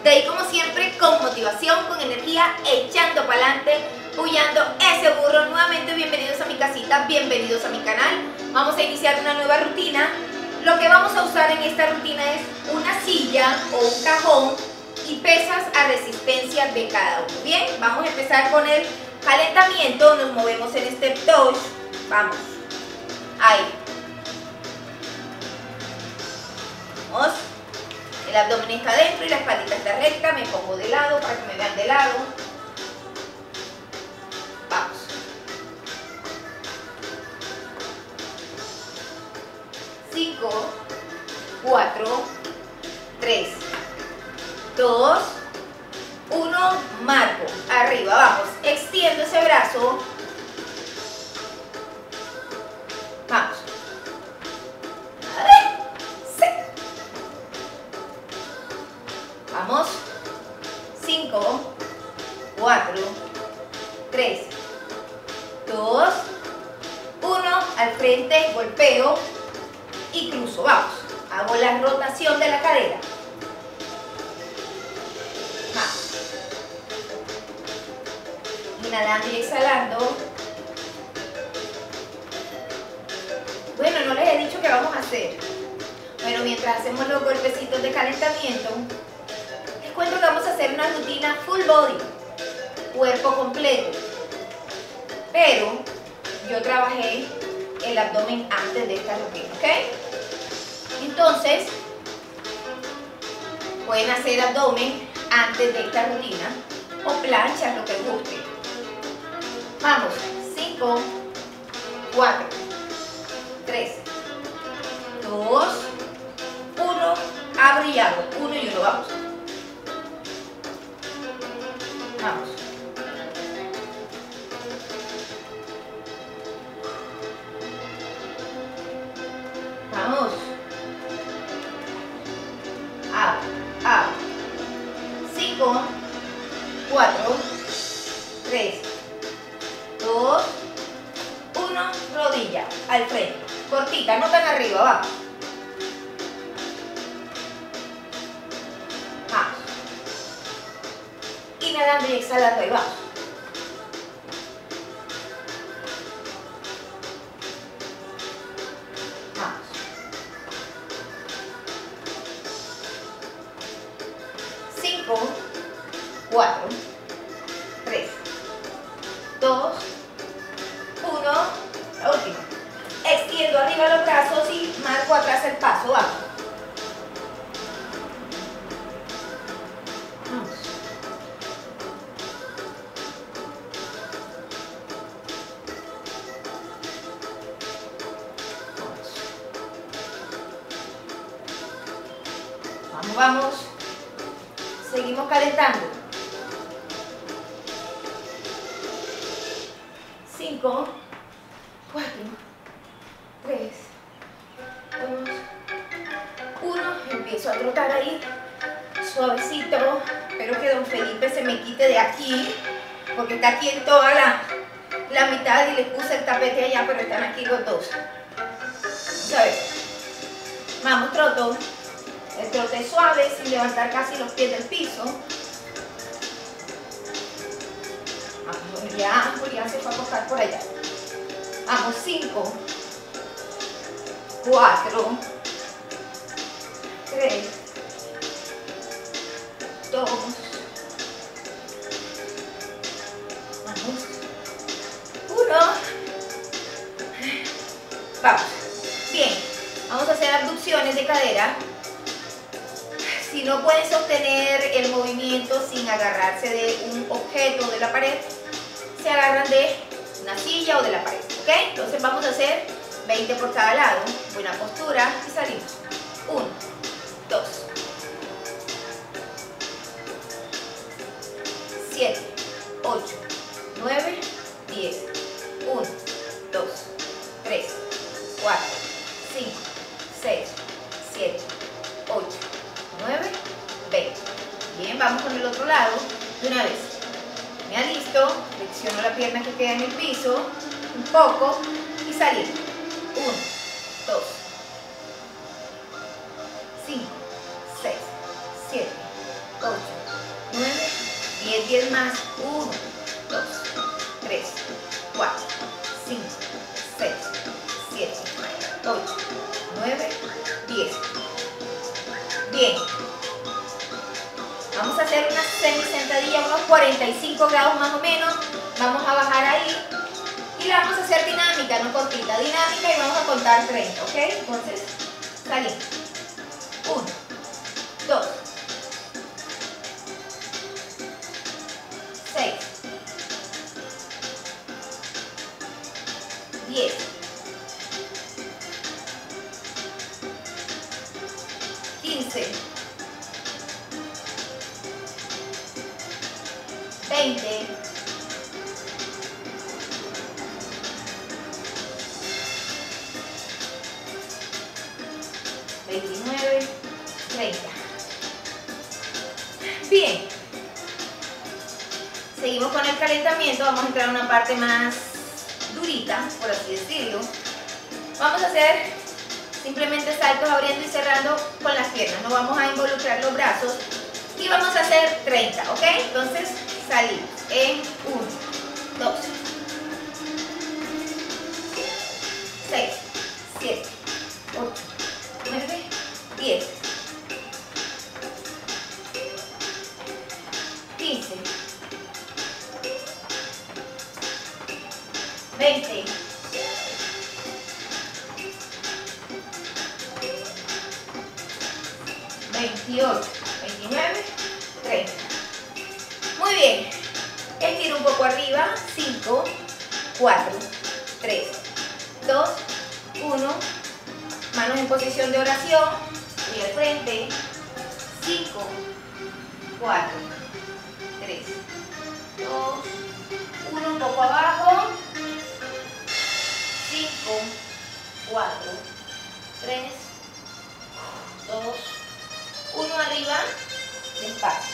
De ahí, como siempre, con motivación, con energía, echando para adelante, puyando ese burro. Nuevamente, bienvenidos a mi casita, bienvenidos a mi canal. Vamos a iniciar una nueva rutina. Lo que vamos a usar en esta rutina es una silla o un cajón y pesas a resistencia de cada uno. Bien, vamos a empezar con el calentamiento. Nos movemos en step 2. Vamos. Ahí. Vamos. El abdomen está dentro y la espalda está recta. Me pongo de lado para que me vean de lado. Vamos. Cinco, 4, 3, 2, 1, marco. Arriba, vamos. Extiendo ese brazo. Vamos. Vamos. 5, 4, 3, 2, 1. Al frente, golpeo y cruzo. Vamos. Hago la rotación de la cadera. Vamos. Inhalando y exhalando. Bueno, no les he dicho qué vamos a hacer. Bueno, mientras hacemos los golpecitos de calentamiento, les cuento que vamos a hacer una rutina full body, cuerpo completo. Pero yo trabajé el abdomen antes de esta rutina, ¿ok? Entonces, pueden hacer abdomen antes de esta rutina o planchas, lo que les guste. Vamos, 5, 4, 3, 2, 1, abro y hago, 1 y 1, vamos. Vamos. Vamos. Abro. 5, 4, 3, 2, 1, rodilla al frente. Cortita, no tan arriba, vamos. Vamos. Inhalando y exhalando, ahí vamos. Vamos. Cinco, 4, 3, 2, 1, la última. Extiendo arriba los brazos y marco atrás el paso, vamos. Vamos. Vamos, vamos. Seguimos calentando. 5, 4, 3, 2, 1. Empiezo a trotar ahí, suavecito. Espero que don Felipe se me quite de aquí, porque está aquí en toda la mitad y le puse el tapete allá, pero están aquí los dos. ¿Sabes? Vamos, troto. El trote suave, sin levantar casi los pies del piso. Vamos, ya Julián se fue a acostar por allá. Vamos, 5, 4, 3, 2, vamos, 1. Vamos. Bien, vamos a hacer abducciones de cadera. Si no pueden sostener el movimiento sin agarrarse de un objeto de la pared, se agarran de una silla o de la pared, ¿ok? Entonces vamos a hacer 20 por cada lado, buena postura y salimos. 1, 2, 7, 8, 9, 10, 1, 2, 3, 4, 5, 6, 7, 8, 9, 20. Bien, vamos con el otro lado de una vez. Me alisto, flexiono la pierna que queda en el piso, un poco y salir. 1, 2, 5, 6, 7, 8, 9, 10, 10 más. 1, 2, 3, 4, 5, 6, 7, 8, 9, 10. Bien. Vamos a hacer una semisentadilla, unos 45 grados más o menos. Vamos a bajar ahí. Y la vamos a hacer dinámica, no cortita. Dinámica y vamos a contar 30, ¿ok? Entonces, salimos. 1, 2, 6, 10, 15, 20, 29, 30. Bien. Seguimos con el calentamiento. Vamos a entrar a una parte más durita, por así decirlo. Vamos a hacer simplemente saltos abriendo y cerrando con las piernas. No vamos a involucrar los brazos. Y vamos a hacer 30, ¿ok? Entonces salimos en 1, 2, 6, 7, 8, 9, 10, 15, 20, 28, 29, 30. Muy bien. Estiro un poco arriba. 5, 4, 3, 2, 1. Manos en posición de oración. Voy al frente. 5, 4, 3, 2, 1. Un poco abajo. 5, 4, 3, 2, 1 arriba, despacio.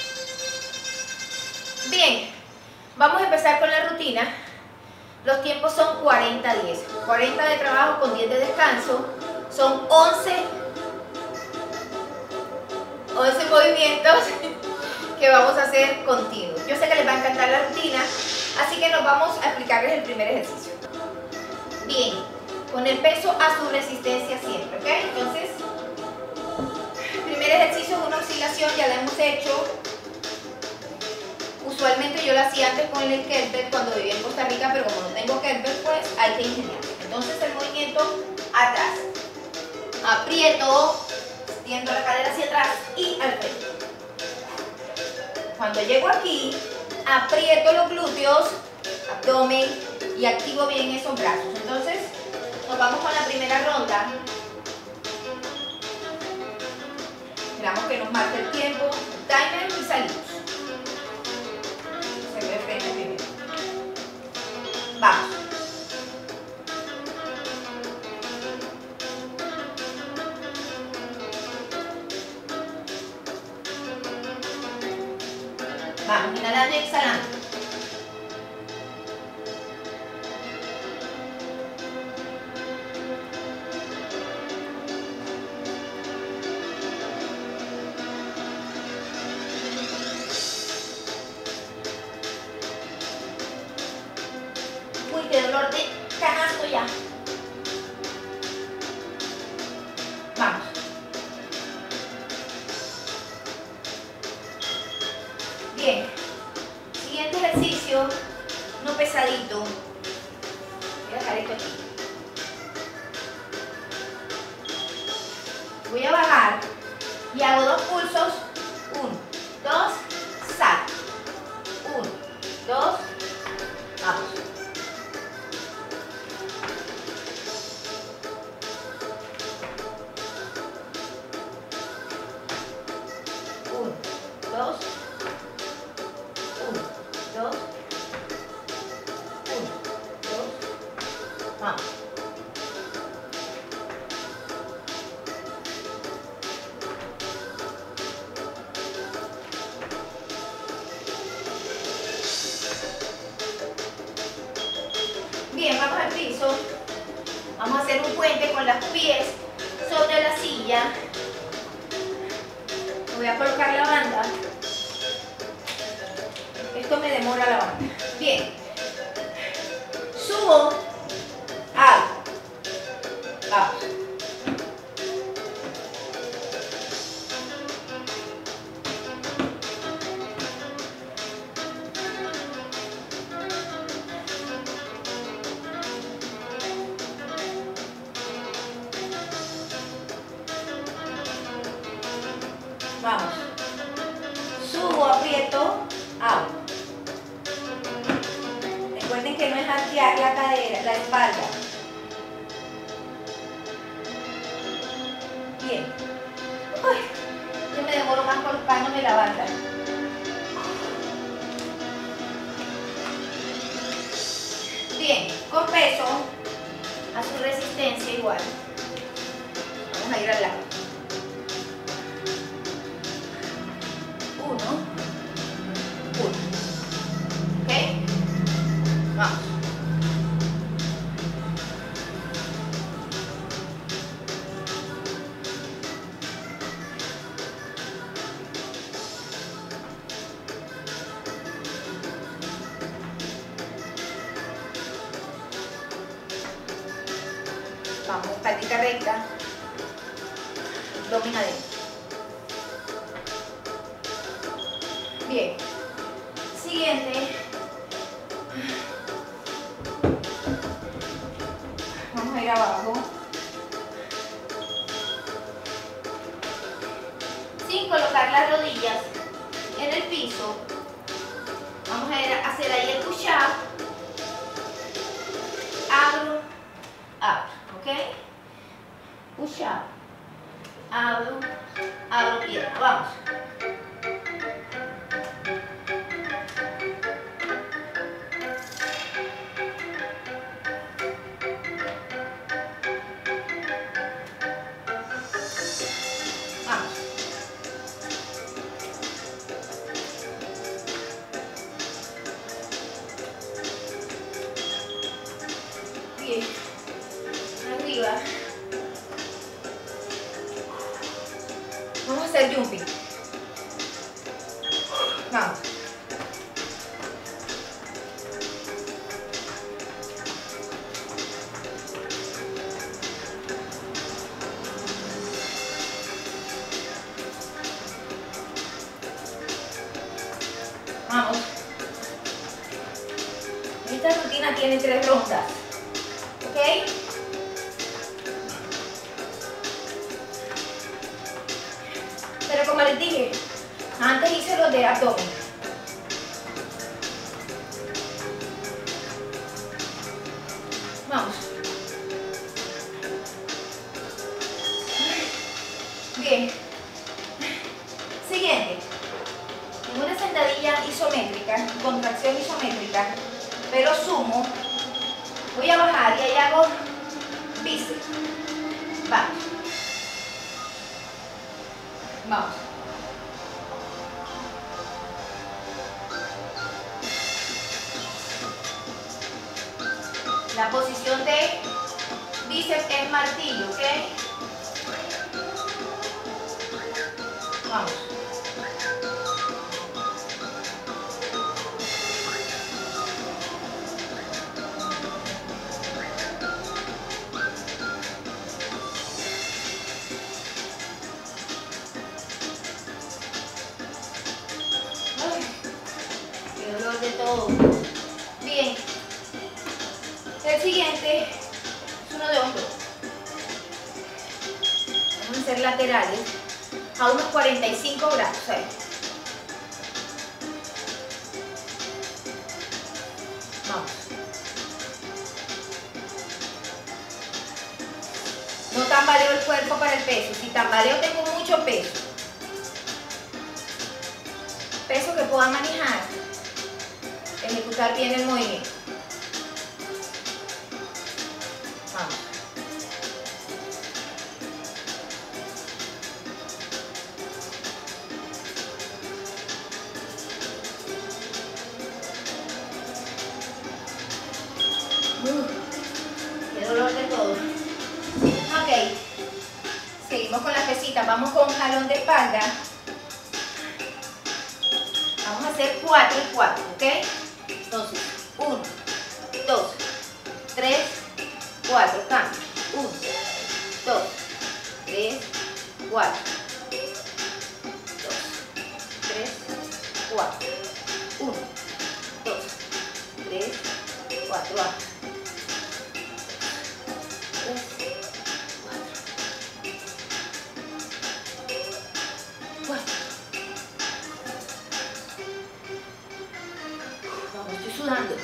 Bien, vamos a empezar con la rutina. Los tiempos son 40-10. 40 de trabajo con 10 de descanso. Son 11 movimientos que vamos a hacer continuos. Yo sé que les va a encantar la rutina, así que nos vamos a explicarles el primer ejercicio. Bien, con el peso a su resistencia siempre, ¿ok? Entonces, primer ejercicio es una oscilación, ya la hemos hecho. Usualmente yo la hacía antes con el kettlebell cuando vivía en Costa Rica, pero como no tengo kettlebell, pues hay que ingeniar. Entonces el movimiento atrás. Aprieto, extiendo la cadera hacia atrás y al frente. Cuando llego aquí, aprieto los glúteos, abdomen y activo bien esos brazos. Entonces, nos vamos con la primera ronda. Esperamos que nos marque el tiempo, timer y salimos. Se ve frente primero. Vamos. Vamos, inhalando y exhalando. Uy, qué dolor de canasto ya. Vamos. Bien. Siguiente ejercicio, no pesadito. Voy a dejar esto aquí. Voy a bajar y hago 2 pulsos. 1, 2, sal. 1, 2, vamos. 1, 2, 1, 2, 1, 2, vamos. Bien, vamos al piso. Vamos a hacer un puente con los pies sobre la silla. Voy a colocar la banda. me demora la banda. Bien. Subo, hago. Vamos. Vamos. Subo, aprieto, hago. Recuerden que no es arquear la cadera, la espalda. Bien. Uy, yo me demoro más colocándome la banda. Bien, con peso, a su resistencia igual. Vamos a ir al lado. 1, 1. ¿Ok? Vamos. Vamos, espaldita recta. Abdomen adentro. Bien. Siguiente. Vamos a ir abajo. Sin colocar las rodillas en el piso. Vamos a hacer ahí el push-up. Abro, abro, ¿ok? Push-up. Abro, abro pierna. Vamos. Arriba. Vamos a hacer jumping. Vamos. Vamos. Esta rutina tiene 3 rondas. ¿Ok? Pero como les dije, antes hice los de abdomen. Vamos. Bien. Siguiente. En una sentadilla isométrica, contracción isométrica, pero sumo, voy a bajar y ahí hago bíceps. Vamos. Vamos. La posición de bíceps es martillo, ¿ok? Vamos. De todo. Bien. El siguiente es uno de hombro. Vamos a hacer laterales a unos 45 grados. Ahí. Vamos. No tambaleo el cuerpo para el peso. Si tambaleo tengo mucho peso. Peso que pueda manejar. Ejecutar bien el movimiento. Vamos. Qué dolor de todo. Ok. Seguimos con las pesitas. Vamos con jalón de espalda. Vamos a hacer 4 y 4, ¿ok? Entonces, 1, 2, 3, 4, cambio. 1, 2, 3, 4. 2, 3, 4. 1, 2, 3, 4. Vamos. 3, 4. Vamos, estoy sudando.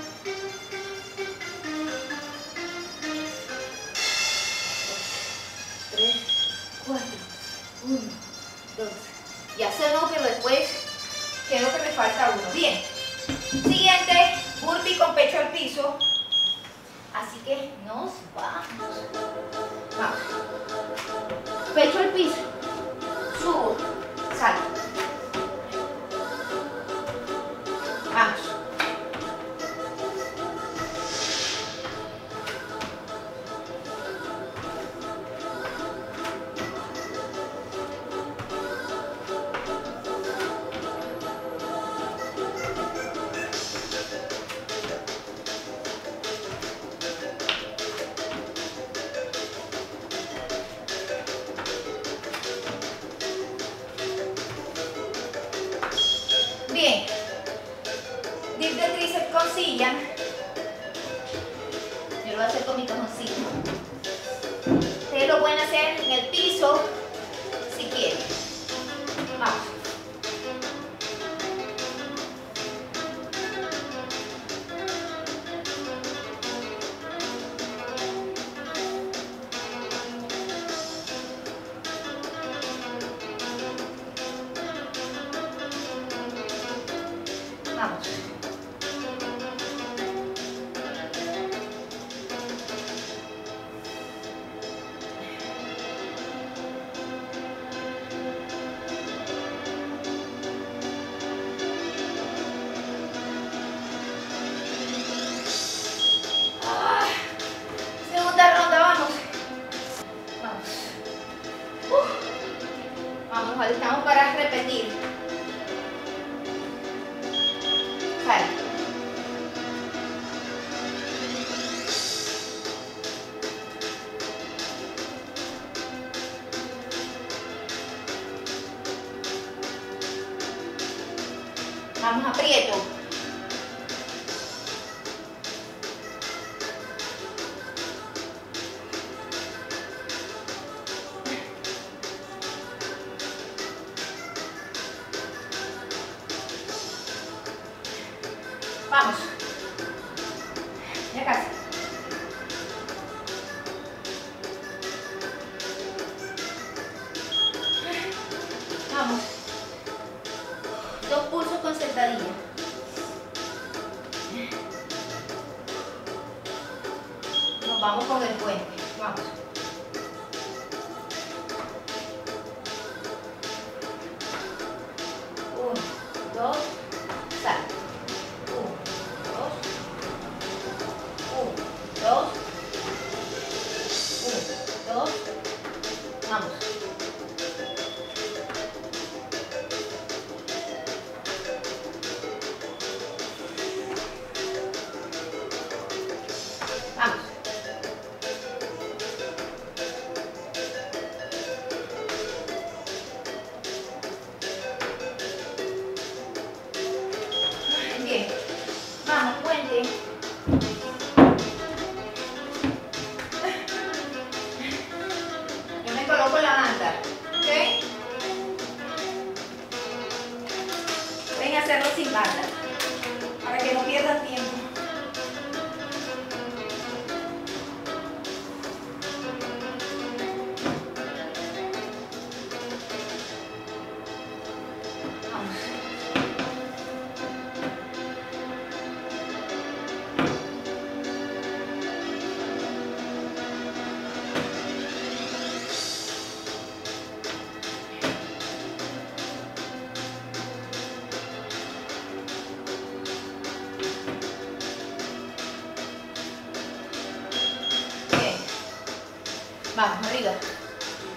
3, 4, 1, 2. Ya sonó, pero después creo que me falta uno. Bien. Siguiente, burpee con pecho al piso. Así que nos vamos. Vamos. Pecho al piso. Subo. Salgo. Vamos. Bien, dip de tríceps con silla. Yo lo voy a hacer con mi cajoncito. Ustedes lo pueden hacer en el piso si quieren. Vamos. Vamos. Segunda ronda, vamos. Vamos. Vamos, estamos para repetir. Sale. Vamos, aprieto. Vamos. Ya casi. Vamos. 2 pulsos con sentadilla. Nos vamos con el puente. Vamos. Uno, dos, sal. 2, 1, 2, vamos. Vamos. Bien. Vamos, puente. Coloco la banda, ¿ok? Ven a hacerlo sin banda, para que no pierdan tiempo. Vamos. Vamos, arriba.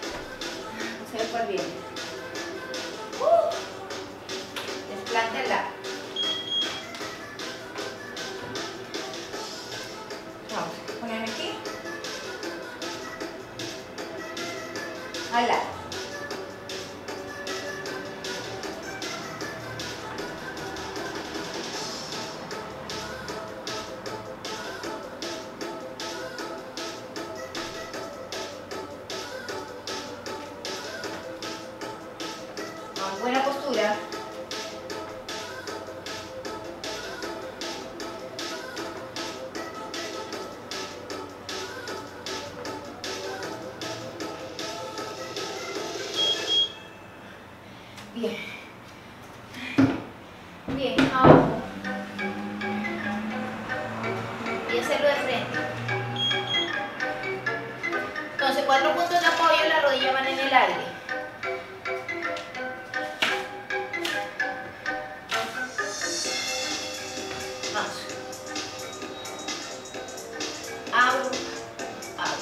No se ve cuál viene. Desplante el lado. Jalar. Buena postura. Bien. Bien, abajo. Y hacerlo de frente. Entonces, 4 puntos de apoyo, las rodillas van en el aire. Abro, abro.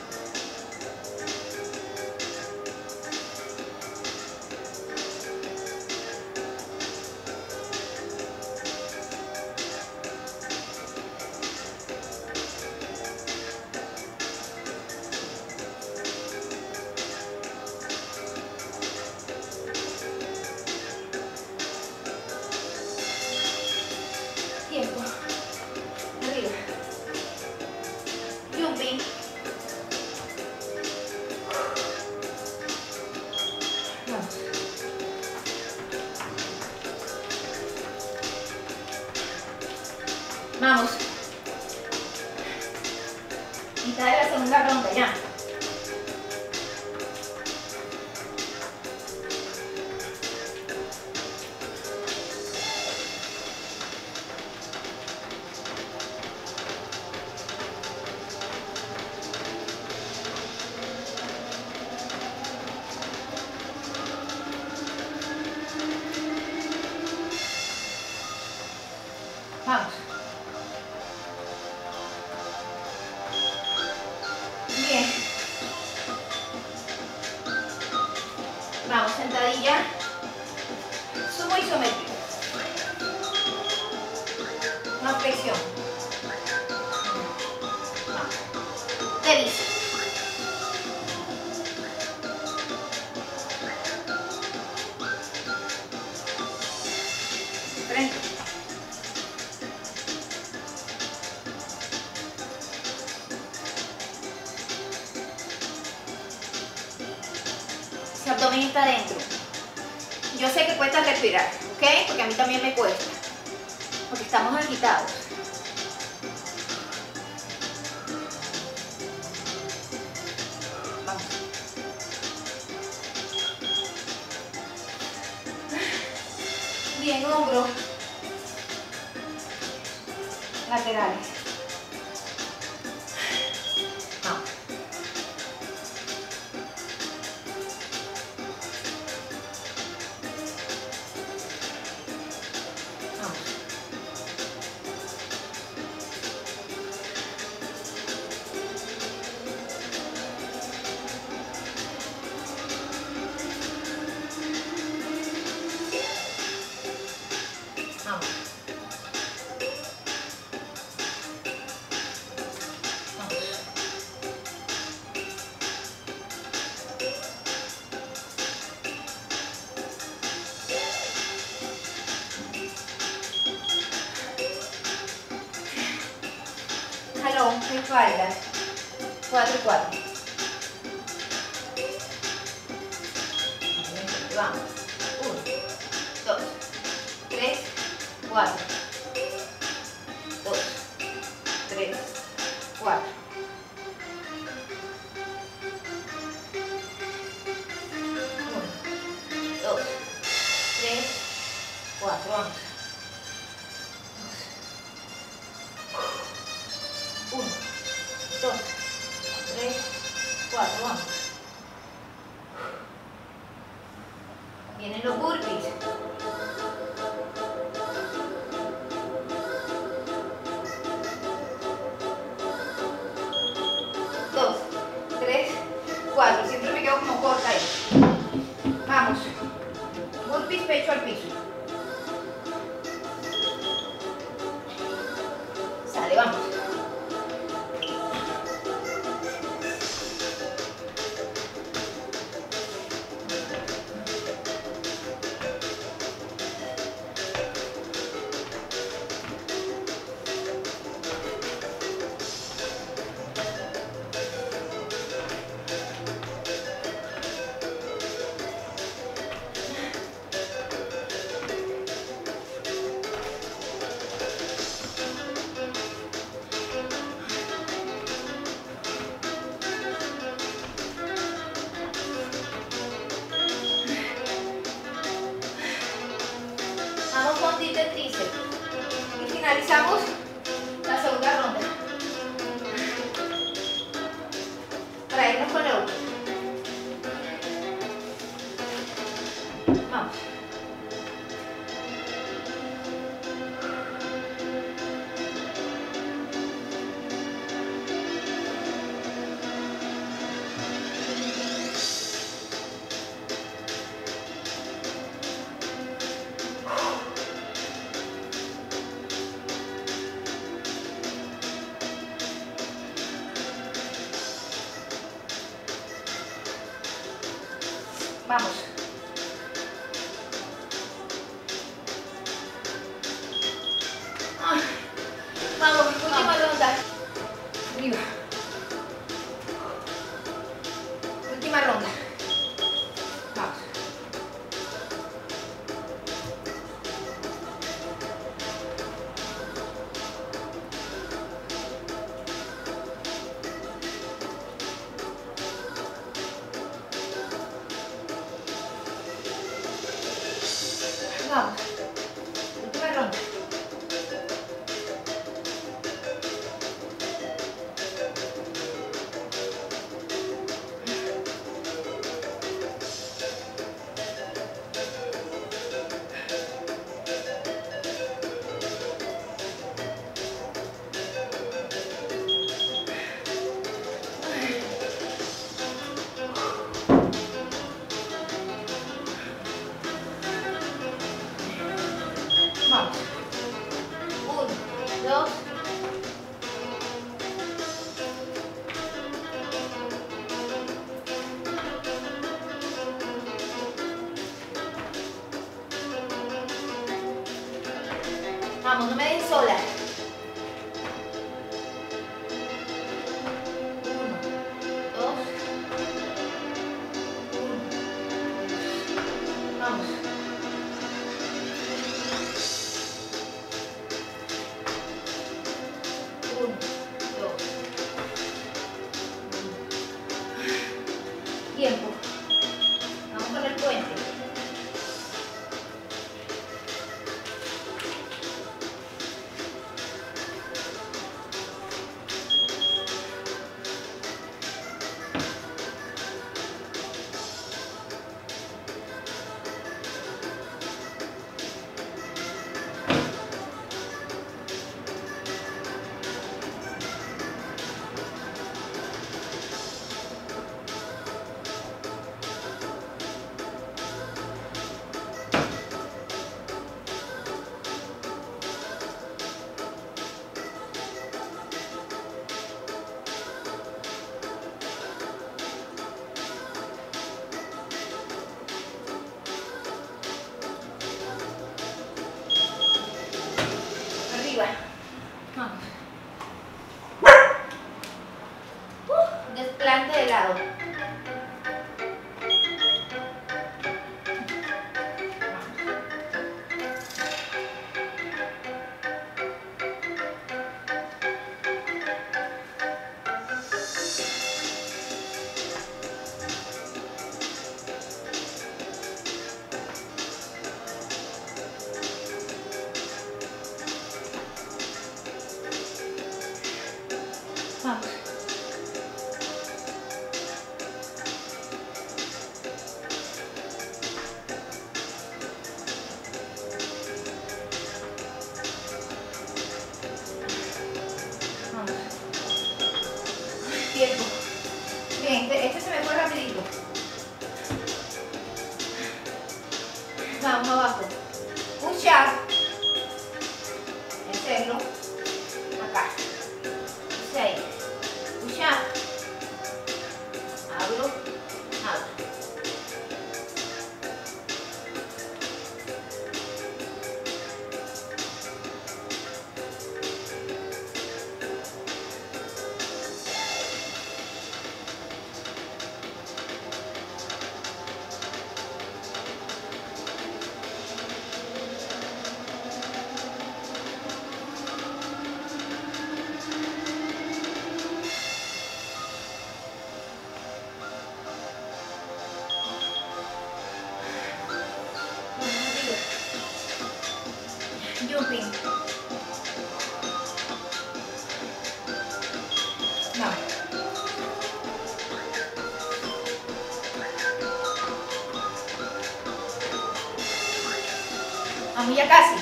Tiempo. Arriba. Jumping. Vamos. Vamos. Mitad de la segunda ronda ya. Vamos. Bien. Vamos, sentadilla. Sumo isométrico. Una flexión. Vamos. Derecha. Frente. Ese abdomen está adentro. Yo sé que cuesta respirar, ¿ok? Porque a mí también me cuesta. Porque estamos agitados. Vamos. Bien, hombro. Laterales. Vamos. Vamos. Vamos. Jalón, espaldas. 4 y 4. Vamos. 1, 2, 3, 4. 2, 3, 4. 1, 2, 3, 4. Vamos. 1, 2, 3, 4. Vamos. Vienen los burpees. Dos, tres, 4. Siempre me quedo como corta ahí. Vamos. Burpees, pecho al piso. Sale, vamos. rondita de tríceps. Y finalizamos la segunda ronda. Para irnos con la última. Vamos. Vamos. Vamos, última ronda. Arriba. Última ronda. Vamos. Vamos. Última ronda. Vamos. 1, 2. Vamos, no me dejes sola. 1, 2. 1. Vamos. 1, 2. Tiempo. Vamos con el puente. Jumping. No. Vamos ya casi.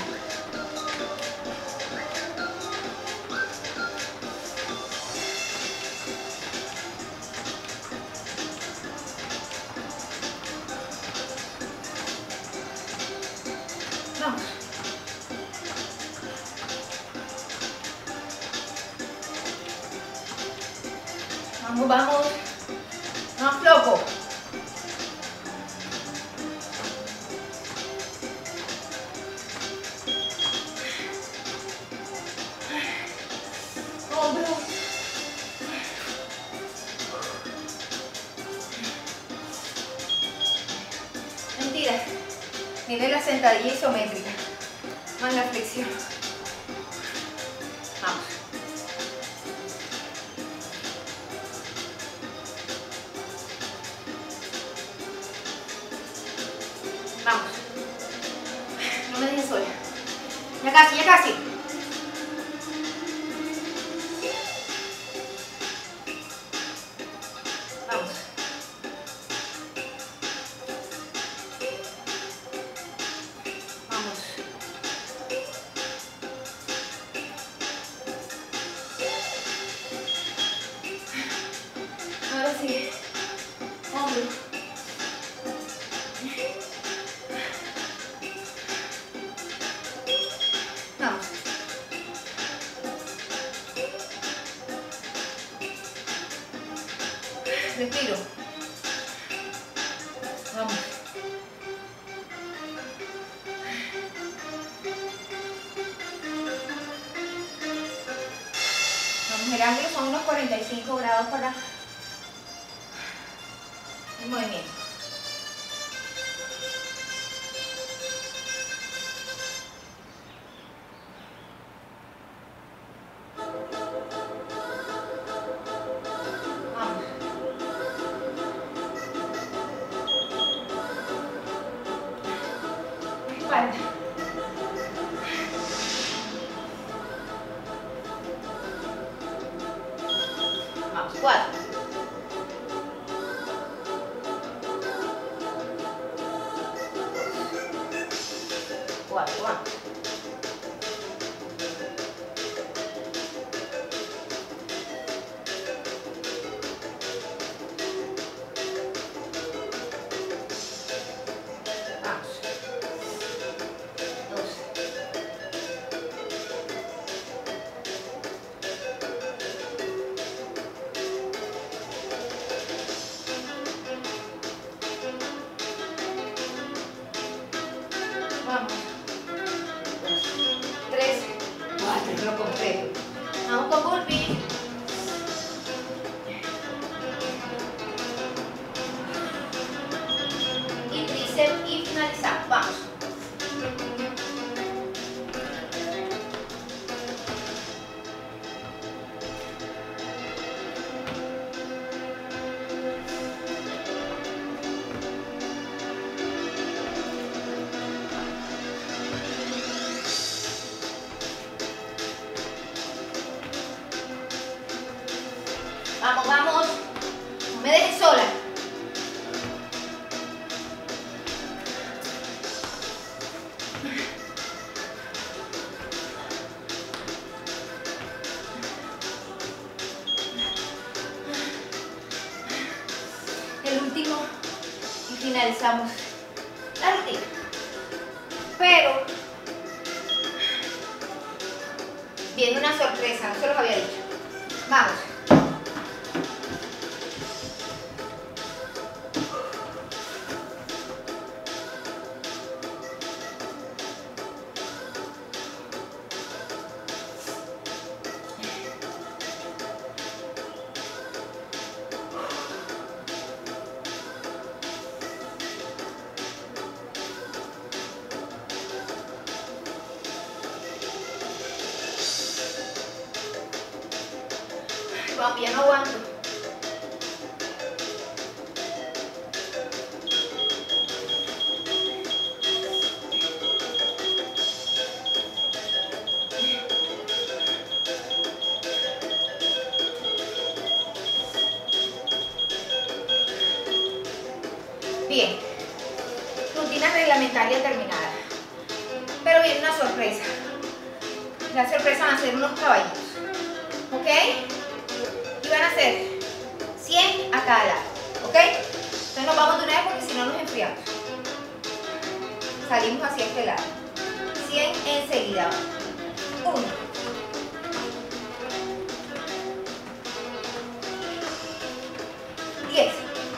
Vamos. Vamos, vamos. Más flojo. Hombro. Mentira. Mire la sentadilla isométrica. Más la flexión. Vamos. Vamos. No me dejes sola. Ya casi, ya casi. Vamos. Vamos. Ahora sí. Hombro. Vamos. Respiro. Vamos. Vamos, el ángulo son unos 45 grados para el movimiento. Vamos. Espalda. Vamos, 4. 4, vamos. Vamos. 2. Vamos. 3, 4, lo completo. Vamos con burpee. Y tríceps y finalizamos. Vamos. Vamos, vamos. No me dejes sola. El último y finalizamos la rutina. Pero viene una sorpresa, no se los había dicho. Vamos. Vamos, ya no aguanto. una sorpresa. La sorpresa van a ser unos caballitos. ¿Ok? Y van a ser 100 a cada lado. ¿Ok? Entonces nos vamos de una vez porque si no nos enfriamos. Salimos hacia este lado. 100 enseguida. 1. 10.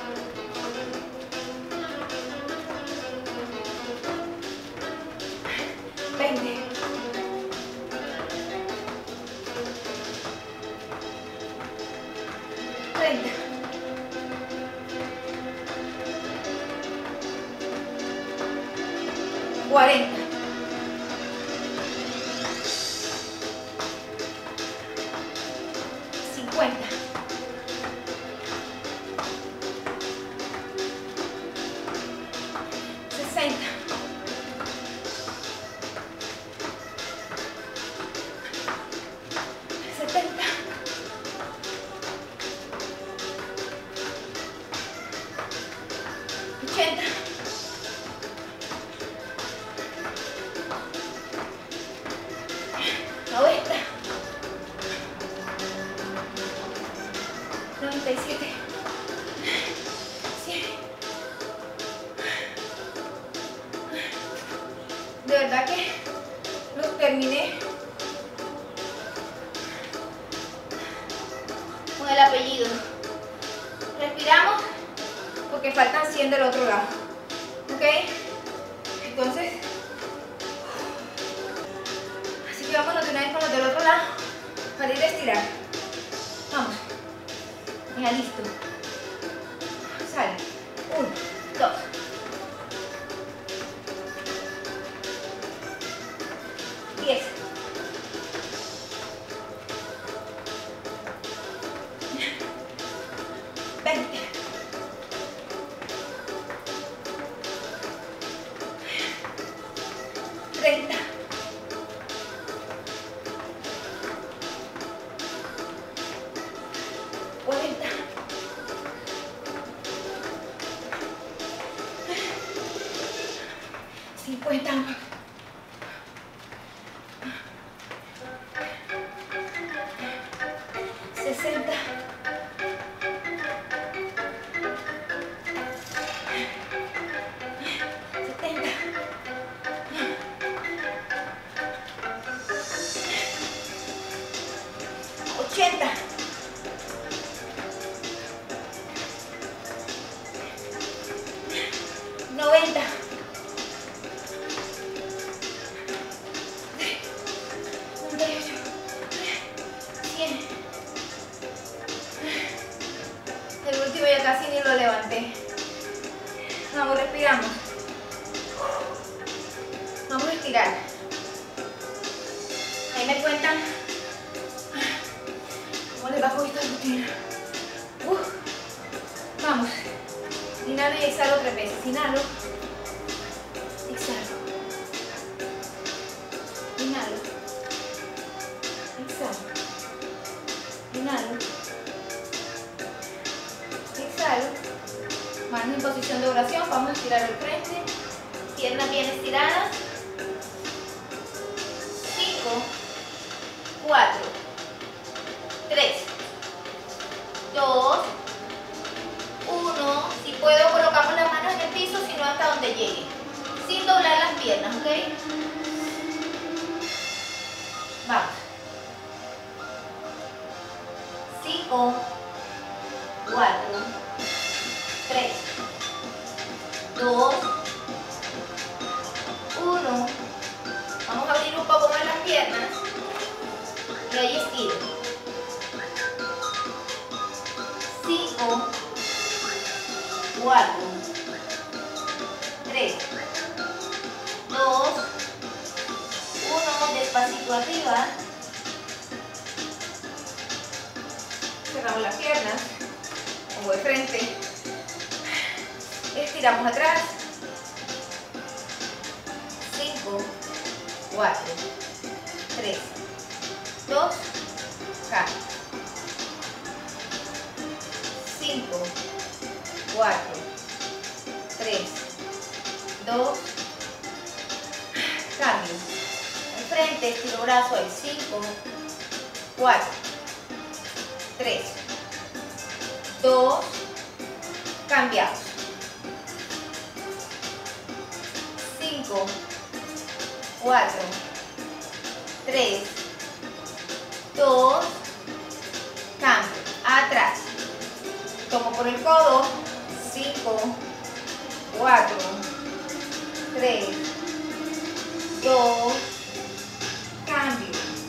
20. 30. 40. 50. 60. 70. 80. 90. 97. 100. De verdad que los terminé con el apellido. Respiramos porque faltan 100 del otro lado. ¿Ok? Entonces, así que vámonos de una vez con los del otro lado para ir a estirar. Vamos. Ya listo. Sale. 1, 2. 10. 20. 30. 40. 50. 60. 70. 80. 90. 98. 100. El último ya casi ni lo levanté. Vamos, respiramos. Vamos a estirar. Ahí me cuentan cómo les va con esta rutina. Vamos. Inhalo y exhalo 3 veces. Inhalo. Exhalo. Inhalo. Exhalo. Inhalo. Exhalo. Manos en posición de oración. Vamos a estirar el frente. Piernas bien estiradas. 5, 4, 3, 2, 1. Si puedo, colocamos las manos en el piso, si no hasta donde llegue. Sin doblar las piernas, ¿ok? Vamos. 5, 4, 3, 2, 1. Vamos a abrir un poco más las piernas. Y ahí estiro. 5, 4, 3, 2, 1. Despacito arriba. Cerramos las piernas. Pongo de frente. Estiramos atrás. 5, 4, 3, 2, cambio. 5, 4, 3, 2, cambio. frente, estiro brazo ahí. 5, 4, 3, 2, cambiamos. 5, 4, 3, 2, cambio. Atrás. Tomo por el codo. 5, 4, 3, 2, cambio.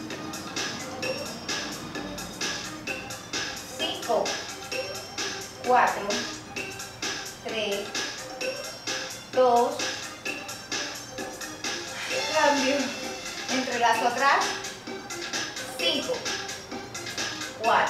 5, 4, 3, 2, cambio. Entrelazo atrás. 5, 4,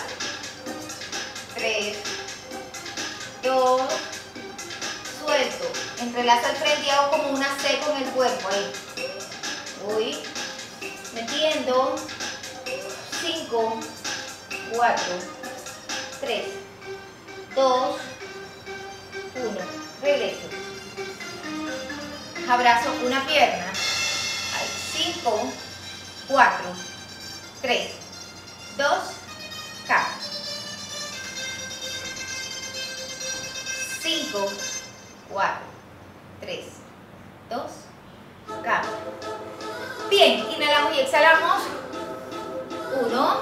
3, 2, suelto. Entrelazo al frente y hago como una C con el cuerpo ahí. Voy metiendo. 5, 4, 3, 2, 1. Regreso. Abrazo una pierna. 5, 4, 3, 2, cambio. 5, 4, 3, 2, cambio. Bien, inhalamos y exhalamos. 1,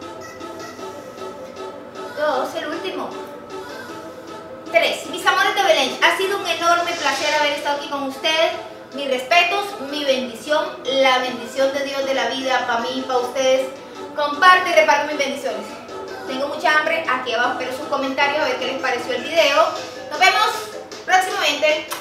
2, el último. 3. Mis amores de Belén, ha sido un enorme placer haber estado aquí con ustedes. Mis respetos, mi bendición, la bendición de Dios de la vida para mí y para ustedes. Comparte y reparte mis bendiciones. Tengo mucha hambre, aquí abajo espero sus comentarios a ver qué les pareció el video. Nos vemos próximamente.